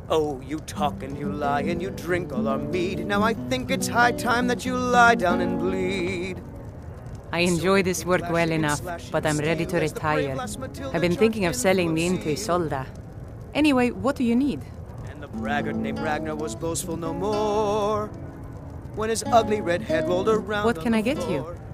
Oh, you talk and you lie and you drink all our mead. Now I think it's high time that you lie down and bleed. I enjoy this work well enough, but I'm ready to retire. I've been thinking of selling me into Isolda. Anyway, what do you need? And the braggart named Ragnar was boastful no more. When his ugly red head rolled around. What can on I the get you? floor.